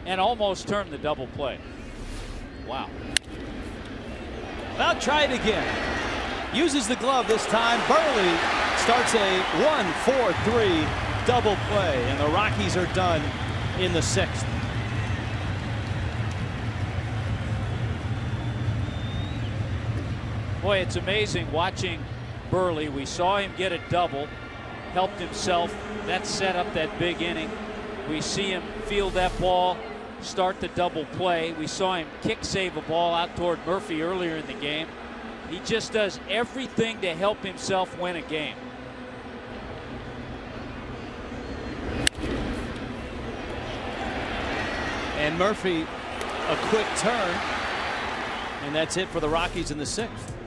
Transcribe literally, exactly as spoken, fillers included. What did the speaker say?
and almost turned the double play. Wow. Well, try it again. Uses the glove this time. Buehrle starts a one four three double play, and the Rockies are done in the sixth. Boy, it's amazing watching Buehrle. We saw him get a double, helped himself. That set up that big inning. We see him field that ball, start the double play. We saw him kick save a ball out toward Murphy earlier in the game. He just does everything to help himself win a game. And Murphy, a quick turn, and that's it for the Rockies in the sixth.